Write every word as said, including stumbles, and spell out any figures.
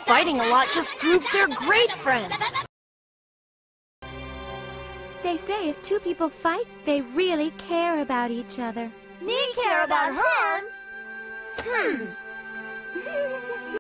fighting a lot just proves they're great friends. They say if two people fight, they really care about each other. Me care about her? Hmm.